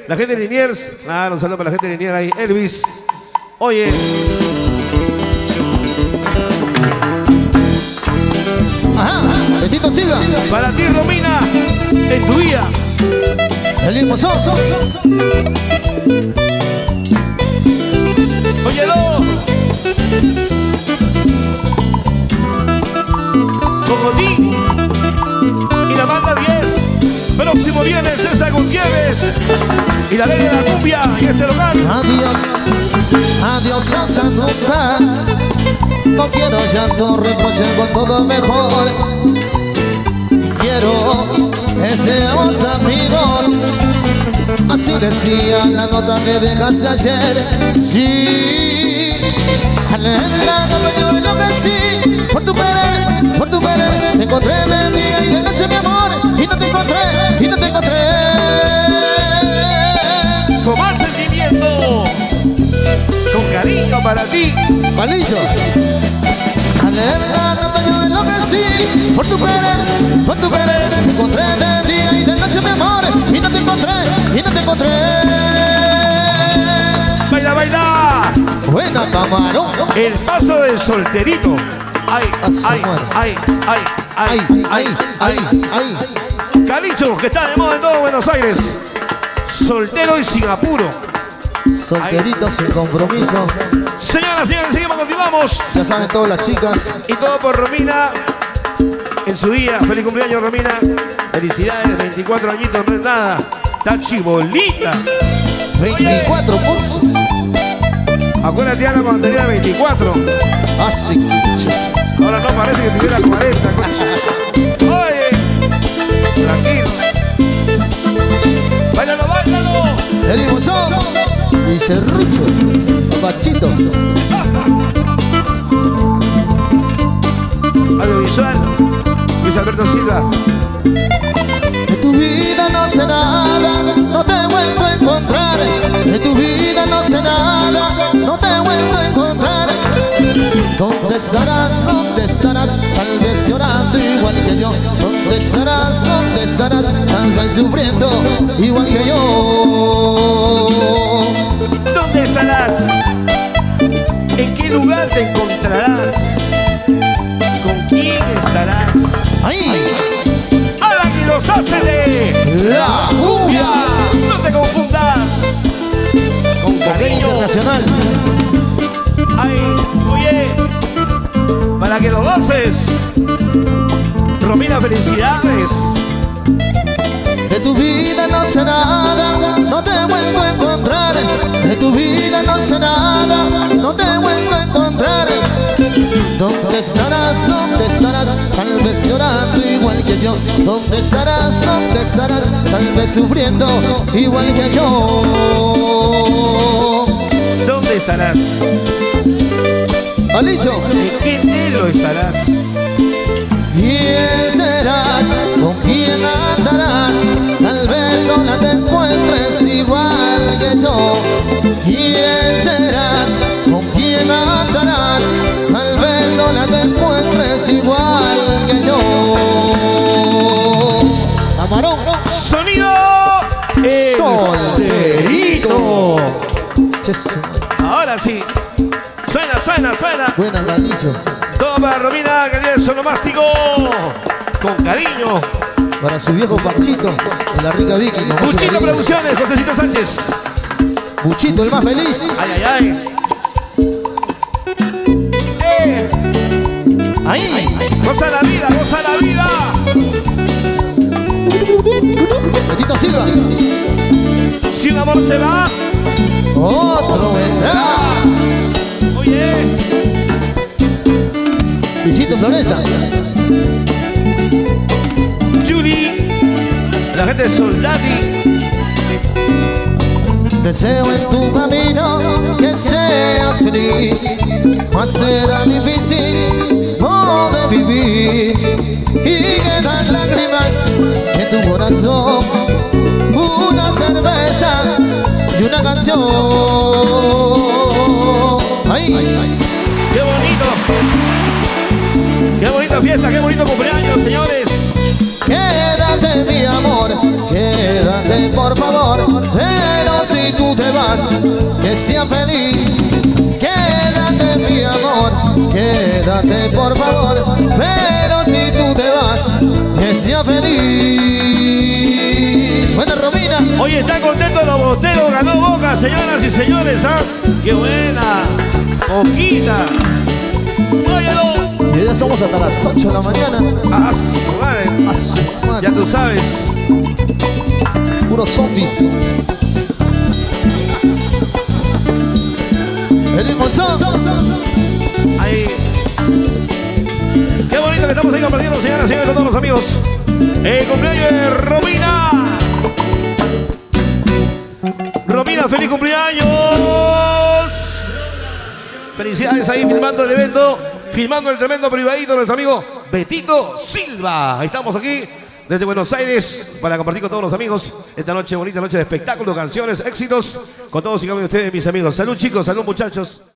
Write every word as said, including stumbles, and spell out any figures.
La gente de Liniers. Ah, un saludo para la gente de Liniers ahí. Elvis. Oye. Ajá, Betito Silva. Para ti, Romina, en tu vida. El mismo son, son, son. Oye, no. Cocotí y la banda diez. Próximo viernes César Gutiérrez y la ley de la cumbia y este local. Adiós, adiós hasta nunca. No quiero llanto, reproche, con todo mejor. Quiero que seamos amigos. Así decía la nota que dejaste ayer. Sí, la nota yo enloquecí por tu querer, por tu querer. Te encontré de día y de noche, mi amor, y no te encontré, y no te encontré. Con más sentimiento, con cariño para ti. Palillo. Al leer la nota yo enloquecí por tu querer, por tu querer. Te encontré de día y de noche, mi amor, y no te encontré, y no te encontré. Baila, baila. Buena, camarón. El paso del solterito. Ay, ay, ay, ay, ay, ay, ay, ay, ay. Calicho, que está de moda en todo Buenos Aires. Soltero y sin apuro. Solterito, sin compromiso. Señoras, señores, seguimos, continuamos. Ya saben todas las chicas. Y todo por Romina en su día. Feliz cumpleaños, Romina. Felicidades, veinticuatro añitos, no es nada. Está chibolita. veinticuatro puntos. Acuérdate, Ana, cuando tenía veinticuatro. Así. Ahora no parece que tuviera cuarenta. Oye, tranquilo. Báilalo, báilalo. El limosón y serrucho. Papachito. Audiovisual. Luis Alberto Silva. De tu vida no sé nada, no te he vuelto a encontrar. De tu vida no sé nada, no te he vuelto a encontrar. ¿Dónde estarás? ¿Dónde estarás? Tal vez llorando igual que yo. ¿Dónde estarás? ¿Dónde estarás? Tal vez sufriendo igual que yo. ¿Dónde estarás? ¿En qué lugar te encontrarás? ¿Con quién estarás? ¡Ay! ¡Alan y los hace de la cumbia! No te confundas con cariño internacional. ¡Ay! Oye, para que lo goces, Romina, felicidades. De tu vida no sé nada, no te he vuelto a encontrar. De tu vida no sé nada, no te he vuelto a encontrar. ¿Dónde estarás? ¿Dónde estarás? Tal vez llorando igual que yo. ¿Dónde estarás? ¿Dónde estarás? Tal vez sufriendo igual que yo. ¿Dónde estarás? Alicho. ¿En qué cielo estarás? ¿Quién serás? ¿Con quién andarás? Tal vez sola te encuentres igual que yo. ¿Quién serás? ¿Con quién andarás? Tal vez sola te encuentres igual que yo. Camarón. Sonido solterito. Ahora sí. Suena, suena, suena. Buena, Galicho. Todo para Romina, calidad de sonomástico. Con cariño. Para su viejo Panchito, de la rica Vicky. Buchito Producciones, Josecito Sánchez. Buchito, el más feliz. Ay, ay, ay. Eh. Ahí. Goza la vida, goza la vida. Betito Silva. Si un amor se va, otro vendrá. Oye. Luisito Floresta. Julie. La gente de Soldati. Deseo en tu camino que seas feliz, mas será difícil poder vivir y quedan lágrimas en tu corazón, una cerveza y una canción. ¡Ay! ¡Qué bonito! ¡Qué bonita fiesta! ¡Qué bonito cumpleaños, señores! Quédate, mi amor, quédate, por favor. vas, que sea feliz. Quédate mi amor, quédate por favor. Pero si tú te vas, que sea feliz. Buena Romina. Oye, están contentos los boteros, ganó Boca, señoras y señores, ¿ah? ¡Qué buena! Poquita. Óyelo. Y ya somos hasta las ocho de la mañana. ¡Ah, su madre! A su madre. Ya tú sabes. Puros zombies. El monzón. Ahí. Qué bonito que estamos ahí compartiendo, señoras y señores, con todos los amigos. El cumpleaños de Romina. Romina, feliz cumpleaños. Felicidades ahí filmando el evento, filmando el tremendo privadito de nuestro amigo Betito Silva. Ahí estamos aquí desde Buenos Aires para compartir con todos los amigos esta noche bonita, noche de espectáculo, canciones, éxitos con todos y cada uno de ustedes, mis amigos. Salud, chicos, salud, muchachos.